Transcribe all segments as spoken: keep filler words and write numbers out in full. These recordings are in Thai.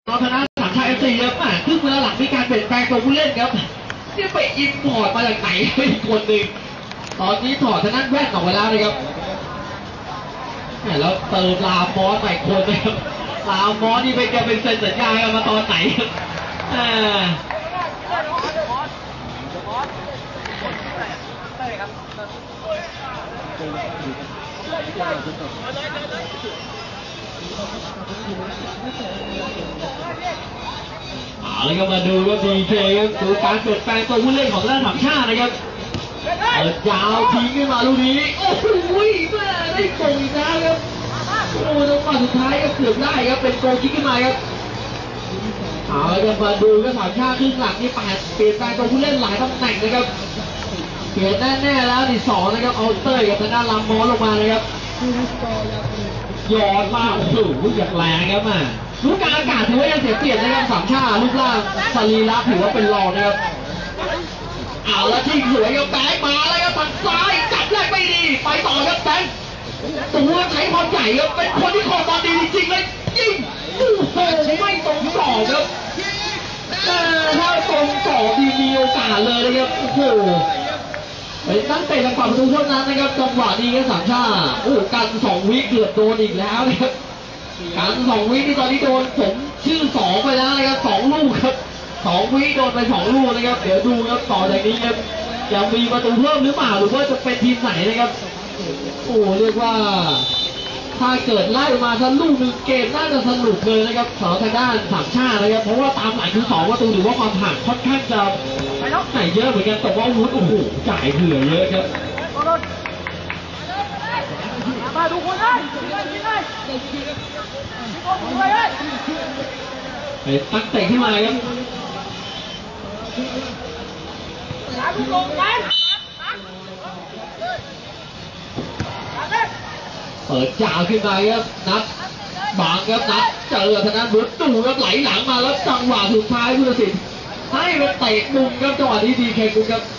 ตอนคณะสามชายเอฟซีครับครึ่งเวลาหลังมีการเปลี่ยนแปลงตัวผู้เล่นครับนี่ไปอินพอร์ตมาจากไหนอีกคนหนึ่งตอนนี้ถอดทางด้านแว่นออกมาแล้วนะครับแล้วเติมลามอสใหม่คนนะครับลามอสนี่ไปจะเป็นเซ็นสัญญากันมาตอนไหนอ่าเอาเลยครับมาดูว่าดีเคครับดูการเปลี่ยนแปลงตัวผู้เล่นของด้านสามชาตินะครับเปิดยาวทิ้งขึ้นมาลูกนี้โอ้โหแม่ได้โกงอีกแล้วครับโอ้จังหวะสุดท้ายก็เกือบได้ครับเป็นโกงคิกขึ้นมาครับเอาเลยครับมาดูก็สามชาติครึ่งหลังนี่แปดเปลี่ยนแปลงตัวผู้เล่นหลายตำแหน่งนะครับเปลี่ยนแน่ๆแล้วที่สองนะครับเอาเต้ยกับทางด้านลำมอลงมาเลยครับหยอดมาโอ้โหอย่างแรงครับอ่ะรูปการอากาศถือว่ายังเสียเปรียบนะครับสามชาติรูปร่างสรีระถือว่าเป็นรองนะครับเอาแล้วที่สวยครับแบงค์มาแล้วครับทางซ้ายจับแรกไม่ดีไปต่อครับแบงค์ตัวใช้ความใหญ่ครับเป็นคนที่คอบอลดีจริงๆเลยยิงโอ้โหไม่ตรงสอบครับถ้าตรงสอบดีมีโอกาสเลยนะครับโอ้โหเป็นตั้งเตะทางฝั่งประตูเท่านั้นนะครับจังหวะนี้ก็สามชาติโอ้กันสองวิเกือบโดนอีกแล้วนะครับการสองวิที่ตอนนี้โดนผมชื่อสองไปแล้วนะครับสองลูกครับสองวิโดนไปสองลูกนะครับเดี๋ยวดูครับต่อจากนี้ครับยังมีประตูเพิ่มหรือเปล่าหรือว่าจะเป็นทีมไหนนะครับโอ้เรียกว่าถ้าเกิดไล่มาสักลูกหนึ่งเกมน่าจะสนุกเลยนะครับสำหรับทางด้านสามชาตินะครับเพราะว่าตามหลังคือสองประตูหรือว่าความห่างค่อนข้างจะไหนเยอะเหมือนกันแต่ว่าวุฒิโอ้โหจ่ายเผื่อเยอะครับมาดูคนได้ไปตั้งเตะขึ้นมาครับเปิดจ่าขึ้นมาครับนัดบางครับนัดเจอทางด้านบุตรตู่ครับไหลหลังมาแล้วจังหวะสุดท้ายผู้ตัดสินให้มันเตะมุมครับจังหวะที่ดีเคกุครับ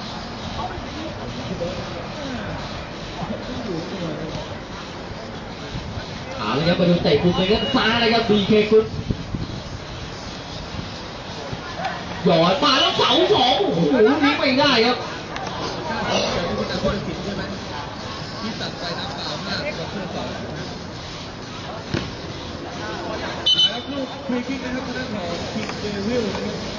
เอาเลยครับมาดูเตะมุมในด้านซ้ายนะครับดีเคกุหยอดมาแล้วเสาสองโอ้โหนี้ไม่ได้ครับที่ตัดไปน้ำเปล่ามากกว่าเพื่อนสองแล้วลูกฟรีคิกนะครับทางด้านของคิกเดวิล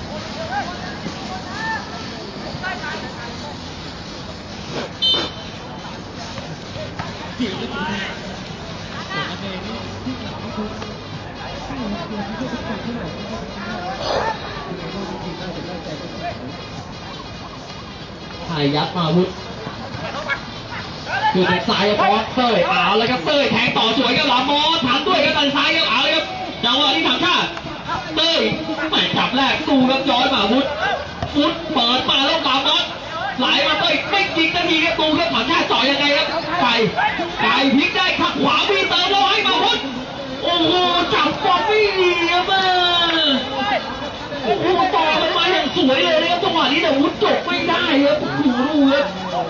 จีบได้ดีแต่อันนี้ที่หลังก็คือให้เราเตรียมที่จะตัดที่ไหนก็ได้ถ่ายยัดมาวุฒิคือทางซ้ายครับบอสเต้ยเอาเลยครับเต้ยแทงต่อสวยครับหลามอสถามด้วยครับทางซ้ายครับเอาเลยครับจังหวะที่สามชาติเต้ยแหมจับแรกตูครับย้อยมาวุฒิวุฒิเปิดมาแล้วหลามอสไหลมาเต้ยไม่ยิงนาทีครับตูครับสามชาติจ่อยยังไงครับไก่ไก่พลิกได้ขับขวามีเติมแล้วให้มาวุฒิโอ้โหจับบอลไม่ดีครับโอ้โหต่อมันมาอย่างสวยเลยนะครับจังหวะนี้แต่วุฒิจบไม่ได้ครับดูดูครับ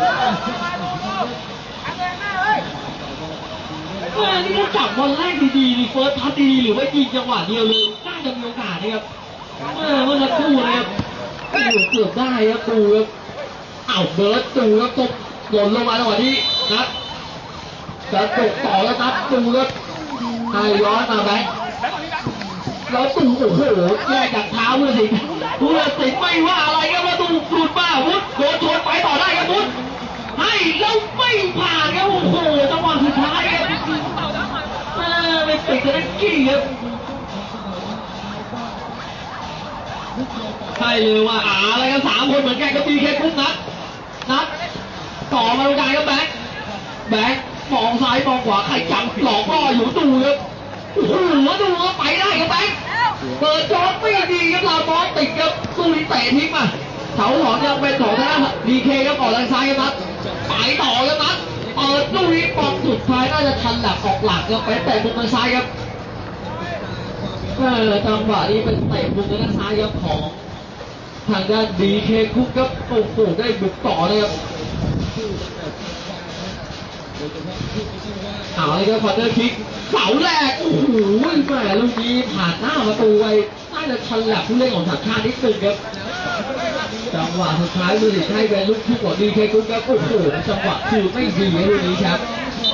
เออนี่ถ้าจับบอลแรกดีๆนี่เฟิร์สทัชดีๆหรือว่ายิงจังหวะเดียวเลยน่าจะมีโอกาสนะครับเออเมื่อสักครู่นะครับโอ้โหเกือบได้ครับดูครับอ้าวเบิร์ดดูครับตกหล่นลงมาจังหวะนี้นัดจะตกต่อแล้วนัดดูครับให้ย้อนมาแบงค์แล้วตูโอ้โหแยกจากเท้าเพื่อสิเพื่อสิไม่ว่าอะไรครับแล้วตูหลุดมาวุฒิโดนชนไปต่อได้ครับวุฒิให้แล้วไม่ผ่านครับโอ้โหจังหวะสุดท้ายครับไม่ติดกันนักกี้ครับใช่เลยว่าอ่าอะไรกันสามคนเหมือนกันก็มีแค่คุ้มนัดนัดต่อมาตรงกลางครับแบงค์แบงค์มองซ้ายมองขวาใครจับหลอกล่ออยู่ตูครับโอ้โหดูว่าไปได้ครับแบงค์เปิดจอดไม่ดีครับลาบอสติดครับสู้นี้เตะทิ้งมาเสาหลอนยังเป็นของทางดีเคครับออกทางซ้ายครับนัดไปต่อครับนัดเปิดลูกนี้บอลสุดท้ายน่าจะทันหลักออกหลักครับไปเตะมุมทางซ้ายครับเออจังหวะนี้เป็นเตะมุมทางซ้ายครับของทางด้านดีเคคุกครับโอ้โหได้บุกต่อเลยครับเอาเลยครับคอร์เนอร์คิกเสาแรกโอ้โหแม่ลูกนี้ผ่านหน้าประตูไปน่าจะชันแหลกผู้เล่นของสัญชาตินิดนึงครับจังหวะสุดท้ายมือถือให้เป็นลูกทุ่งของดีเคกุ๊กครับโอ้โหจังหวะคือไม่ดีในลูกนี้ครับ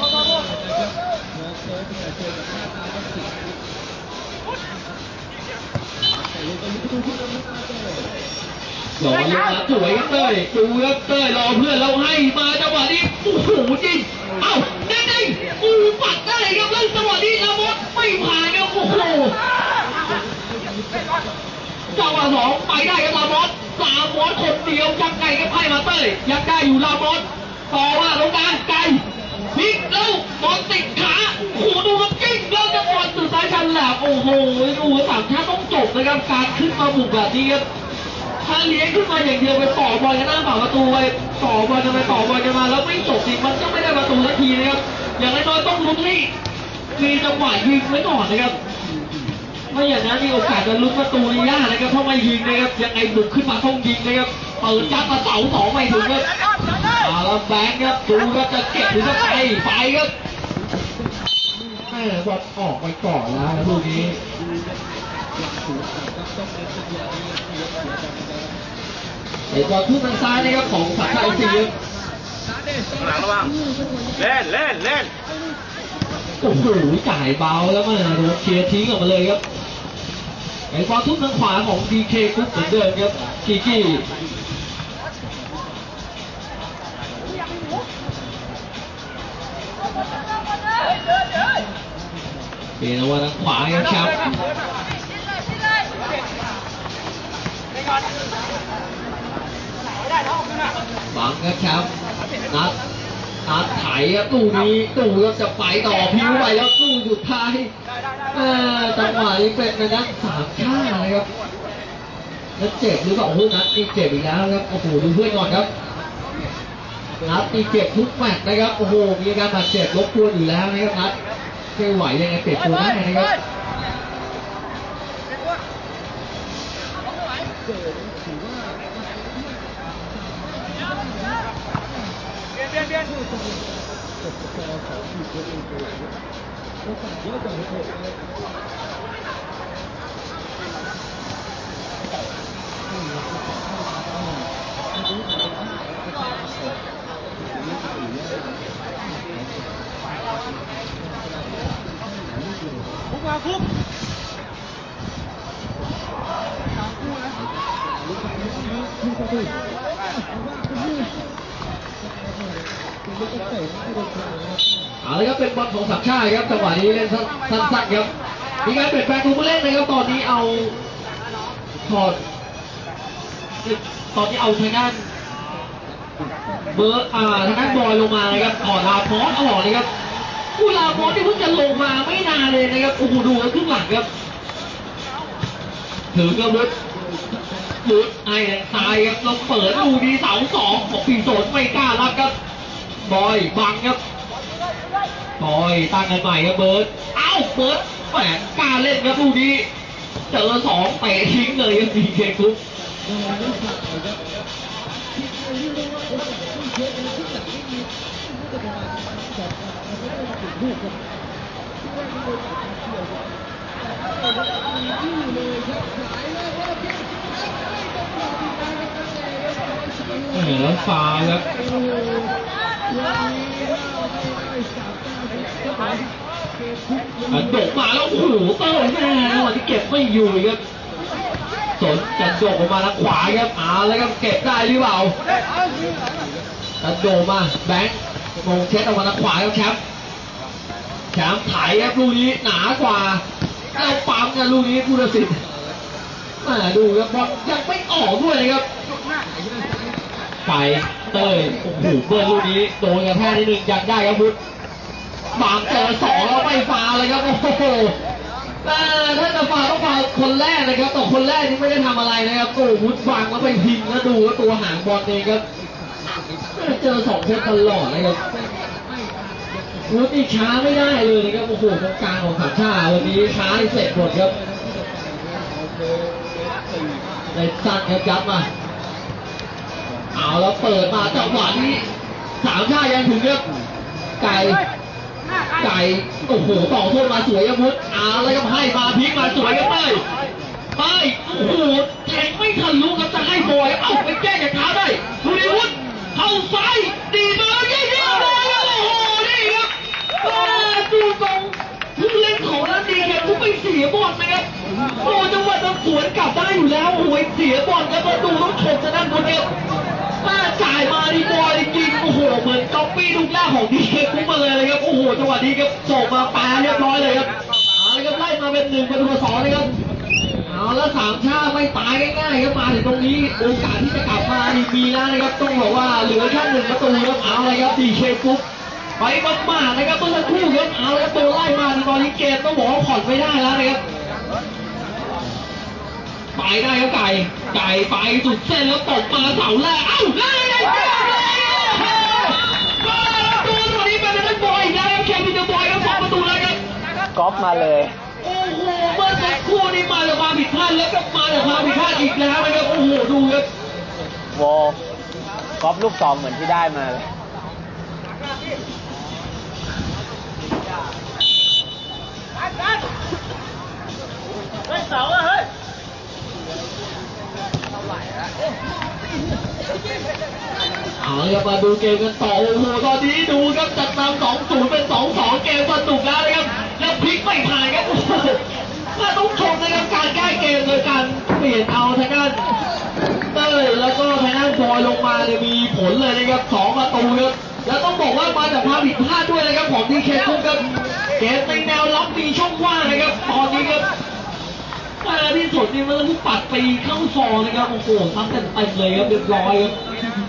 หล่อลงมาสวยครับเต้ยดูครับเต้ยรอเพื่อนเราให้มาจังหวะนี้โอ้โหจริงเอ้าได้ได้อูปัดได้ครับแล้วจังหวะนี้ลามดไม่ผ่านครับโอ้โหจังหวะสองไปได้ครับลามดลามดคนเดียวยังไงก็ให้มาเต้ยยังได้อยู่ลามดต่อว่าลงกลางไกลพลิกแล้วบอลติดขาโอ้โหดูครับกิ้งแล้วจะบอลสุดท้ายชันแหลกโอ้โหดูสามชาติต้องจบนะครับการขึ้นมาบุกแบบนี้ครับถ้าเลี้ยงขึ้นมาอย่างเดียวไปต่อบอลกันหน้าฝั่งประตูไปต่อบอลกันไปต่อบอลกันมาแล้วไม่จบจริงมันก็ไม่ได้ประตูสักทีนะครับอย่างน้อยๆต้องลุ้นนี่มีจังหวะยิงไว้ก่อนนะครับไม่อย่างนั้นมีโอกาสจะลุ้นประตูนี่ยากนะครับเพราะไม่ยิงนะครับยังไงบุกขึ้นมาต้องยิงนะครับเปิดจับมาเสาสองไม่ถึงครับอาลาแบงค์ครับดูครับจะเก็บหรือจะไปไปครับแม่บอลออกไปก่อนแล้วลูกนี้เห็นบอลทุ่งทางซ้ายนะครับของสัญชัยศรีครับหลังระวังเล่นเล่นเล่นโอ้โหจ่ายเบาแล้วมาโดนเคลียร์ทิ้งออกมาเลยครับไอ้บอลทุ่งทางขวาของดีเคกุ๊กเหมือนเดิมครับกีกี้เปลี่ยนว่าทางขวาครับแชมป์บังครับแชมป์นัดนัดไถครับตู้นี้ตู้ก็จะไปต่อพิ้วไปแล้วตู้สุดท้ายจังหวะนี้เป็นนะสามข้านะครับแล้วเจ็บหรือเปล่าโอ้โหนัดนี่เจ็บอีกแล้วครับโอ้โหดูเพื่อนก่อนครับนัดนี่เจ็บทุกแมตช์นะครับโอ้โหมีอาการบาดเจ็บรบกวนอยู่แล้วนะครับนัดไม่ไหวยังไงเปลี่ยนตัวได้นะครับเบียนเบียนคุกมาคุกเอาเลยครับเป็นบอลของสามชาติครับจังหวะนี้เล่นสั้นๆครับมีการเปลี่ยนแปลงตัวผู้เล่นนะครับตอนนี้เอาถอดตอนนี้เอาทางด้านเบอร์อ่าทางด้านบอยลงมานะครับก่อนลาพอสเอาออกเลยครับผู้ลาพอสที่เพิ่งจะลงมาไม่นานเลยนะครับโอ้โหดูกันครึ่งหลังครับถือกระวุธลุดไอ้ตายครับเราเปิดดูดีเสาสองของปีโซนไม่กล้ารับครับบอยบังครับบอยตั้งกันใหม่ครับเบิร์ดเอ้าเบิร์ดแหมกล้าเล่นครับดูดีเจอสองเตะทิ้งเลยครับดีเคกุ๊กแล้วฟาวครับโดดมาแล้วโอ้โหเต้ยแม่วันที่เก็บไม่อยู่ครับสนจะโดดออกมาทางขวาครับอ่าแล้วก็เก็บได้หรือเปล่าจะโดดมาแบงค์มงเช็ดออกมาทางขวาครับแชมป์แชมป์ไถครับลูกนี้หนากว่าแล้วปั๊มกันลูกนี้ผู้ตัดสินมาดูครับบอลยังไม่ออกด้วยเลยครับไปเต้ยโอ้โหเบิร์ลูกนี้โดนกระแทกนิดนึงยังได้ครับพุทธบางเจอสองแล้วไม่ฟาวเลยครับโอ้โหถ้าจะฟาวต้องฟาวคนแรกนะครับแต่คนแรกนี่ไม่ได้ทำอะไรนะครับโอ้พุทธฟังแล้วไปพิงแล้วดูว่าตัวหางบอลเองครับเจอสองเซตตลอดนะครับพุทธนี่ช้าไม่ได้เลยนะครับโอ้โหตรงกลางของขับชาวันนี้ช้าเสร็จหมดครับในสั้นครับยับมาเอาแล้วเปิดมาจังหวะนี้สามชายังถึงครับไก่ไก่โอ้โหต่อโทษมาสวยครับพุทธเอาเลยครับให้มาพลิกมาสวยครับเต้ยเต้ยโอ้โหแทงไม่ทันรู้ครับจะให้บอยเอาไปแก้จากเท้าได้ดูดิวุฒิเข้าซ้ายดีมาแล้วยิงยิงเลยโอ้โหนี่ครับดูตรงผู้เล่นของนันดีเนี่ยทุกไปเสียบอลนะครับโอ้จังหวะจะสวนกลับได้อยู่แล้วโอ้ยเสียบอลครับประตูต้องชมจะนั่นคนเดียวมาจ่ายมาดีบอยจริงโอ้โหเหมือนก๊อปปี้ลูกแรกของดีเคปุ๊บมาเลยเลยครับโอ้โหจังหวะนี้ครับส่งมาปาเรียบร้อยเลยครับเอาเลยครับไล่มาเป็นหนึ่งประตูสองนะครับเอาแล้วสามชาติไม่ตายง่ายๆครับมาถึงตรงนี้โอกาสที่จะกลับมาดีมีแล้วนะครับต้องบอกว่าเหลือแค่หนึ่งประตูครับเอาเลยครับดีเคปุ๊บไปมากๆนะครับเมื่อสักครู่ครับเอาเลยครับตัวไล่มาในตอนนี้เกมต้องบอกว่าผ่อนไม่ได้แล้วนะครับไปได้ครับไก่ไก่ไปสุดเส้นแล้วตกมาเสาแรกเอ้าได้ได้ได้ตัวตัวนี้เป็นนักบอลอีกแล้วครับเควินเดอร์บอยครับสองประตูแล้วครับก๊อปมาเลยโอ้โหเมื่อสักครู่นี้มาจากความผิดพลาดแล้วก็มาจากความผิดพลาดอีกแล้วนะครับโอ้โหดูครับโวก๊อปลูกสองเหมือนที่ได้มาเลยเอาละมาดูเกมกันต่อโอ้โหตอนนี้ดูครับจัดนำสองศูนย์เป็นสองสองเกมสนุกแล้วนะครับแล้วพลิกไม่ผ่านครับโอ้โหถ้าต้องชมนะครับการแก้เกมโดยการเปลี่ยนเอาทางด้านเต้ยแล้วก็ทางด้านบอยลงมาเนี่ยมีผลเลยนะครับสองประตูครับแล้วต้องบอกว่ามาจากความผิดพลาดด้วยนะครับของดีเคคุกครับเกมในแนวรับมีช่องว่างนะครับตอนนี้ครับมาที่สุดนี่มันต้องปัดปีเข้าซองนะครับโอ้โหทำเต็มเต็มเลยครับเรียบร้อยครับ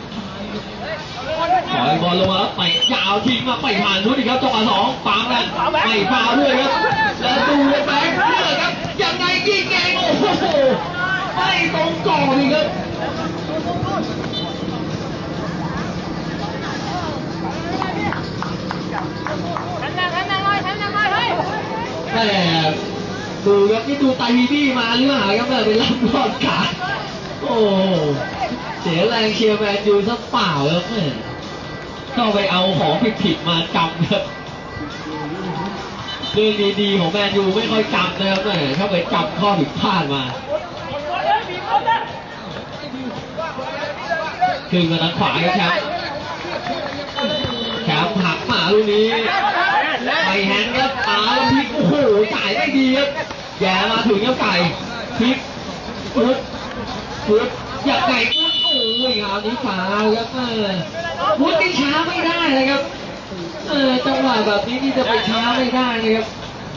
ปล่อยบอลลงมาไปยาวทิ้งมาไปผ่านทุกทีครับจังหวะสองปามแล้วไม่ฟาวด้วยครับแล้วดูแบงค์เลือกครับยังไงยิงเองโอ้โหไม่ตรงกรอบอีกครับแต่ดูครับนี่ดูไตฮีบี้มาหรือเปล่าครับแบบเป็นรับรอดขาโอ้เสียแรงเชียร์แมนยูซะเปล่าครับเนี่ยก็ไปเอาของผิดๆมาจำครับเรื่องดีๆของแมนยูไม่ค่อยจำนะครับเนี่ยถ้าไปจำข้อผิดพลาดมาขึ้นมาทางขวาครับแชมป์แชมป์หักมาลูกนี้ไปแฮนด์ครับตาแล้วพลิกโอ้โหจ่ายได้ดีครับแย่มาถึงครับไก่พลิกฟุดฟุดอยากไก่ฟุดโอ้ยคราวนี้ฟาวครับเออฟุดนี่ช้าไม่ได้เลยครับเออจังหวะแบบนี้นี่จะไปช้าไม่ได้เลยครับ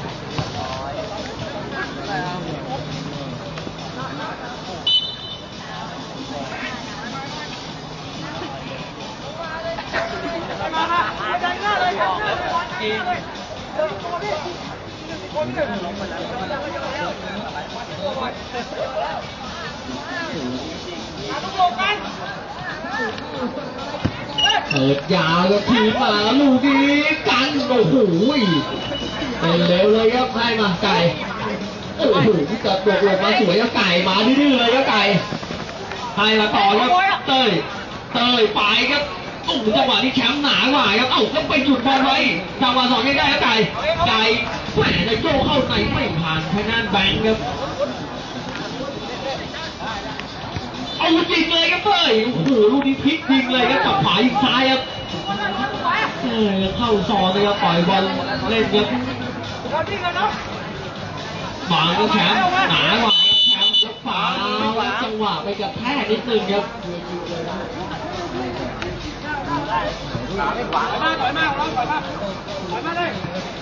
เปิดยาวแล้วทีมาลูกนี้กันโอ้โหเป็นเร็วเลยครับให้มาไก่โอ้โหจัดบวกลงมาสวยครับไก่มาดื้อๆเลยครับไก่ให้มาต่อครับเต้ยเต้ยไปครับโอ้โหจังหวะนี้แชมป์หนากว่าครับเอ้าก็ไปหยุดบอลไว้จังหวะสองได้ครับไก่ไก่แหมในโยกเข้าในไม่ผ่านทางด้านแบงค์ครับเอาจริงเลยครับเต้ยโอ้โหลูกนี้พลิกจริงเลยครับกับขวาอีกซ้ายครับเออเข้าซอนเลยครับปล่อยบอลเล่นครับบางก็แชมป์หนากว่าครับแชมป์แล้วฝาจังหวะไปกับแพ้นิดนึงครับถอยมากถอยมากถอยมากถอยมากเลย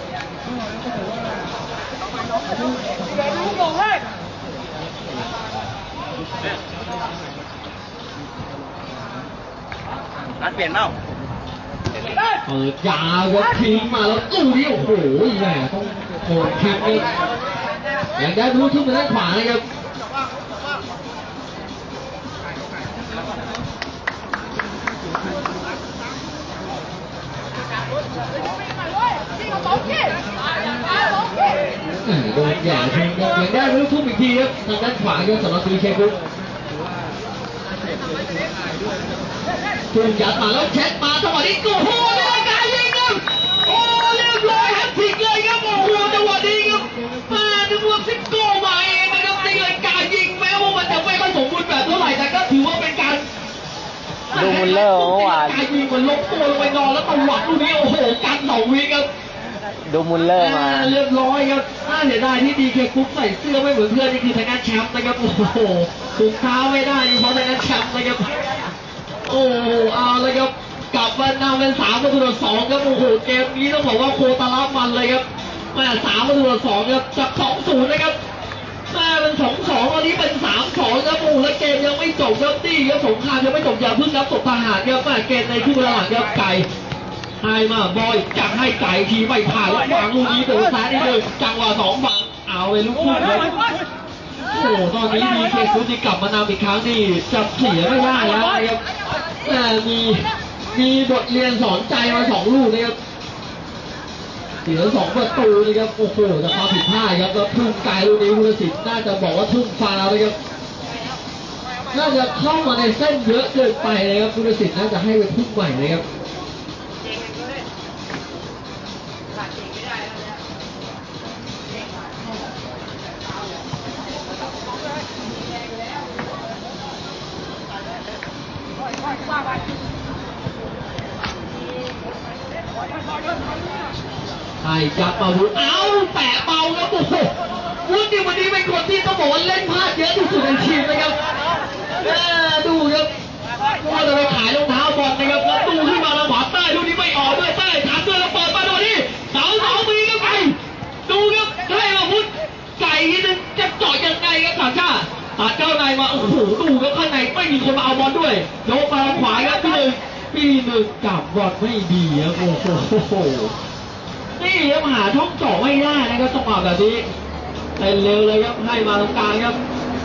ลูกโป่งเลยนัดเปลี่ยนเปล่าเปิดยาวครับทิ้งมาแล้วตู้นี้โอ้โหแหมต้องโหดทิ้งเลยอย่างได้รู้ทุ่มไปด้านขวานะครับโดนแย่ทิ้งครับอย่างได้รู้ทุ่มอีกทีครับทางด้านขวาครับสำหรับดีเคคุกทุ่มยัดมาแล้วเช็ดมาจังหวะนี้โอ้โหเรียบร้อยยิงครับโอ้เรียบร้อยครับลเลอร์เมื่อวานกายยิงเหมือนล้มตัวลงไปนอนแล้วตวัดลูกนี้โอ้โหกันสองวิครับดูมุลเลอร์มาเรียบร้อยครับน่าเสียดายที่ดีเคคุกใส่เสื้อไม่เหมือนเพื่อนนี่คือทางด้านแชมป์นะครับโอ้โหถุงเท้าไม่ได้เพราะทางด้านแชมป์นะครับโอ้โหเอาเลยครับกลับมานำเป็นสามประตูต่อสองครับโอ้โหเกมนี้ต้องบอกว่าโคตรลับมันเลยครับแม่สามประตูต่อสองครับจากสองศูนย์นะครับแม่เป็นสองสองตอนนี้เป็นสามสองครับโอ้โหแล้วเกมยังไม่จบครับนี่ครับสงครามยังไม่จบอย่าเพิ่งนับศพทหารครับแม่เกมในครึ่งเวลาหลังครับไก่ให้มาบอยจับให้ไก่ทีไม่ผ่านแล้ววางลูกนี้ตัวซ้ายนิดนึงจังหวะสองฝั่งเอาไปลูกคู่เลยโอ้โหตอนนี้มีเคซุที่กลับมานำอีกครั้งนี่จับเสียไม่ได้แล้วนะครับแต่มีมีบทเรียนสอนใจมาสองลูกนะครับเสียสองประตูนะครับโอ้โหแต่ความผิดพลาดครับแล้วทุ่มไกลลูกนี้ผู้ตัดสินน่าจะบอกว่าทุ่มฟาวเลยครับน่าจะเข้ามาในเส้นเยอะเกินไปเลยครับผู้ตัดสินน่าจะให้ไปทุ่มใหม่เลยครับไอ้จับมาวุ้นเอ้าแปะเบาครับโอ้โหวุ้นนี่วันนี้เป็นคนที่ต้องบอกว่าเล่นพลาดเยอะที่สุดในทีมนะครับดูครับว่าจะไปขายรองเท้าบอลนะครับแล้วตู้ขึ้นมาแล้วขวาใต้ลูกนี้ไม่ออกด้วยใต้ถามด้วยแล้วเปิดมาดูนี่เสาสองมือครับไก่ดูครับให้มาวุ้นไก่ที่นึงจะเจาะยังไงครับสามชาติตัดเข้าในมาโอ้โหดูครับข้างในไม่มีคนมาเอาบอลด้วยยกมาขวาครับพี่หนึ่งพี่หนึ่งจับบอลไม่ดีครับโอ้โหนี่ครับหาช่องเจาะไม่ได้นะครับจังหวะแบบนี้เล่นเร็วเลยครับให้มาตรงกลางครับ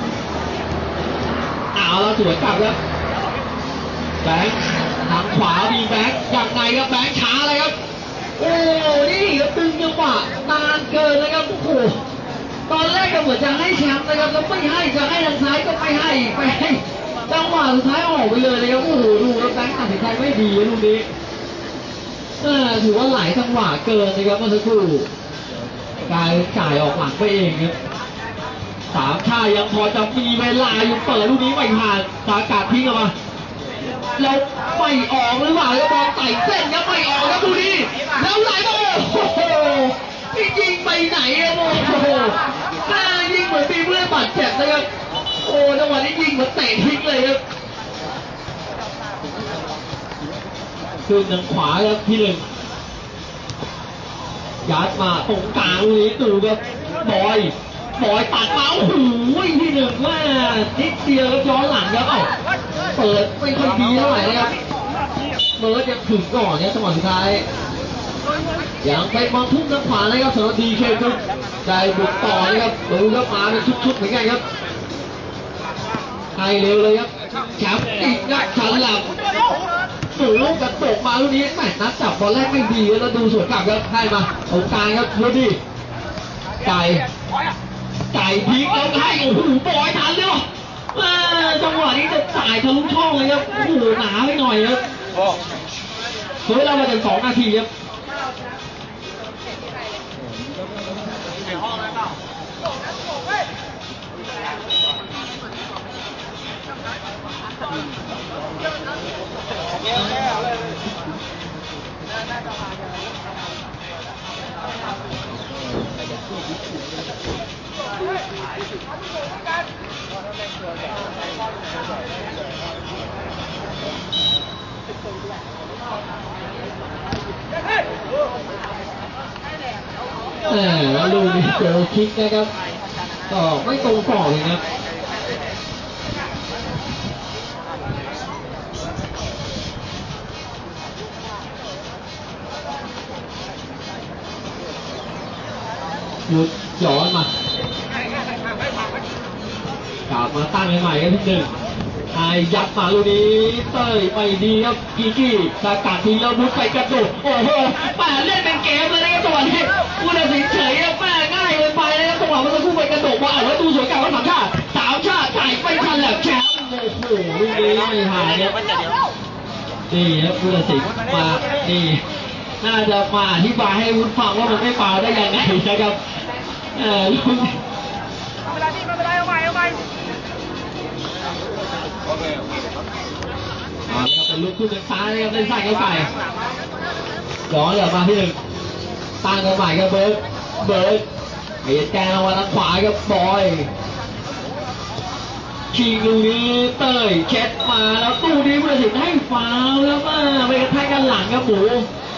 เอาแล้วสวนกลับครับแบงค์ทางขวามีแบงค์อย่างไรครับแบงค์ช้าเลยครับโอ้นี่ครับตึงจังหวะนานเกินเลยครับโอ้โหตอนแรกก็เหมือนจะให้แชมป์นะครับแล้วไม่ให้จะให้ทางซ้ายก็ไม่ให้ไปให้จังหวะสุดท้ายออกไปเลยเลยครับโอ้โหดูแล้วแบงค์ตัดสินใจไม่ดีลูกนี้ถือว่าหลายจังหวะเกินนะครับเมื่อสักครู่กายจ่ายออกหลังไปเองครับสามชายังพอจะมีเวลาอยู่เปิดลูกนี้ไม่ผ่านสากัดทิ้งออกมาแล้วไม่ออกหรือเปล่าแล้วบอลไต่เส้นยังไม่ออกครับดูนี่แล้วไหลมาโอ้โหยิงไปไหนอะโอ้โหน่ายิงเหมือนมีเพื่อนบาดเจ็บเลยครับโอ้จังหวะนี้ยิงเหมือนเตะทิ้งเลยครับคือทางขวาครับที่หนึ่งยัดมาตรงกลางลูกนี้ดูครับบอยบอยตัดมาโอ้โหที่หนึ่งว่านิดเดียวแล้วย้อนหลังครับเอ้าเปิดไม่ค่อยดีเท่าไหร่นะครับเบิร์ดยังถึงก่อนเนี่ยจังหวะสุดท้ายยังไปมองทุ่มทางขวาเลยครับสำหรับดีเคครับได้บุกต่อนะครับดูครับมาเป็นชุดๆเหมือนกันครับให้เร็วเลยครับแชมป์อีกนักฉันหลับสูลูกกระตกมาลูกนี้แม่นัดจับบอลแรกไม่ดีแล้วดูสวนกลับครับให้มาตรงกลางครับลูกนี้ไก่ไก่พีกแล้วให้โอ้โหบอยทันเลยว่ะจังหวะนี้จะจ่ายทะลุช่องเลยครับโอ้โหหนาไปหน่อยครับเฮ้ยเรามาถึงสองนาทีครับแล้วดูนี่เจอคิกนะครับก็ไม่ตรงต่อเลยครับหยุดย้อนมากลับมาตั้งใหม่กันทีหนึ่งไอ้ยัดมาลูกนี้เต้ยไม่ดีครับกีกี้สกัดทีแล้วมุดไปกระโดดโอ้โหแม่เล่นเป็นเกมเลยนะครับจังหวะนี้ผู้ตัดสินเฉยแม่ง่ายเกินไปนะครับจังหวะมันจะคู่ไปกระโดดมาเอาแล้วดูสวยกลับมาสามชาติสามชาติจ่ายไม่ทันแหลกแชมป์โอ้โหลูกนี้ไม่หายเนี่ยนี่ครับผู้ตัดสินมานี่น่าจะมาอธิบายให้วุ้นฟังว่ามันไม่ฟาวได้ยังไงนะครับเออลูกนี้ไม่เป็นไรพี่ไม่เป็นไรเอาใหม่เอาใหม่โอเคโอเคมาแล้วครับลุกขึ้นทางซ้ายนะครับเล่นซ้ายเข้าใส่ย้อนกลับมาที่หนึ่งตั้งกันใหม่ครับเบิร์ดเบิร์ดเบียดแกงมาทางขวาครับบอยชิงลูกนี้เต้ยเช็ดมาแล้วตู้นี้ผู้ตัดสินให้ฟาวล์แล้วมาไปกระแทกกันหลังครับหมู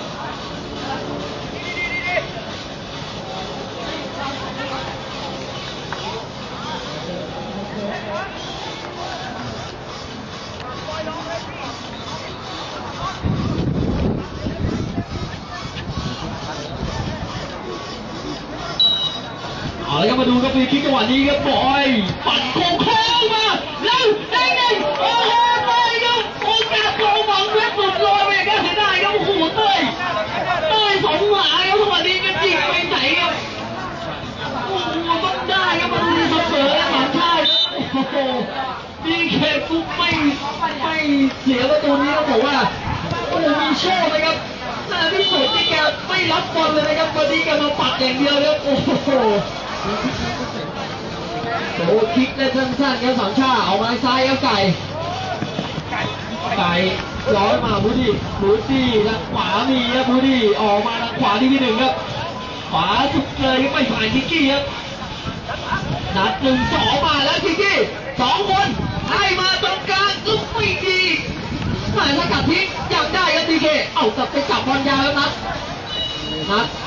เอาละครับมาดูครับฟรีคิกจังหวะนี้ครับบอยปั่นโค้งโค้งมาแล้วได้ไงโอ้โหไปครับโอกาสโกงฝังเว็บสุดลอยไปอย่างนั้นเสียดายครับโอ้โหเต้ยเต้ยสองหมาครับจังหวะนี้ก็จิกไปไหนครับโอ้โหต้องได้ครับมาดูเสมอสามชาติโอ้โหดีเคฟุกไม่ไม่เสียประตูนี้ต้องบอกว่าโอ้โหมีโชคเลยครับหน้าที่สุดที่แกไม่รับบอลเลยนะครับวันนี้แกมาปัดอย่างเดียวครับโอ้โหโอ้คิกได้สั้นๆครับสามชาเอาไม้ซ้ายครับไก่ไก่ย้อนมาบูดี้บูดี้ทางขวามีครับบูดี้ออกมาทางขวาที่ที่หนึ่งครับขวาสุดเลยก็ไปผ่านคิกกี้ครับนัดหนึ่งสองมาแล้วคิกกี้สองคนให้มาตรงกลางก็ไม่ดีหมายถ้ากลับทิ้งยังได้ครับดีเคเอากลับไปจับบอลยาวแล้วนัดนัด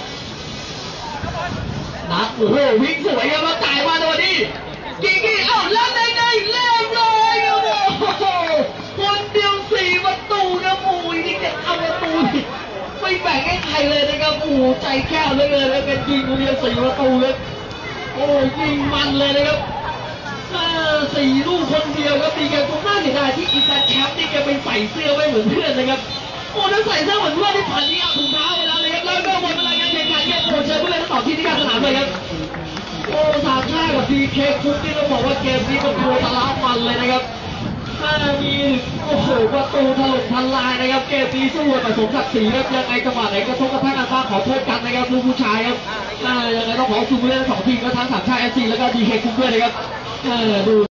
นัดโอ้โหวิ่งสวยครับมาจ่ายมาตัวนี้กีกี้เอ้าแล้วในในเล่นเลยครับโอ้โหคนเดียวสี่ประตูครับโอ้ยนี่จะเอาประตูไม่แบ่งให้ใครเลยนะครับโอ้ใจแก้วเลยเลยแล้วเป็นยิงคนเดียวสี่ประตูเลยโอ้ยิงมันเลยนะครับสี่ลูกคนเดียวครับดีแกคงน่าเสียดายที่อีแซนแชมป์นี่แกไปใส่เสื้อไว้เหมือนเพื่อนนะครับโอ้ถ้าใส่เสื้อเหมือนเพื่อนที่ผ่านนี้เอาถุงเท้าไปแล้วเลยครับแล้วก็หมดเวลาการแข่งขันเนี่ยโอ้เชิญผู้เล่นทั้งสองทีมที่การสนามเลยครับโอ้สามชาติกับดีเคคุกนี่ต้องบอกว่าเกมนี้เป็นตัวทะลักมันเลยนะครับถ้ามีโอ้โหประตูถล่มทลายนะครับเกมนี้สู้กับสมศักดิ์ศรีครับยังไงจังหวะไหนกระทบกระทั่งกันบ้างขอโทษกันนะครับลูกผู้ชายครับยังไงต้องขอคุณผู้เล่นทั้งสองทีมก็ทั้งสามชาติเอฟซีแล้วก็ดีเคคุกด้วยนะครับดู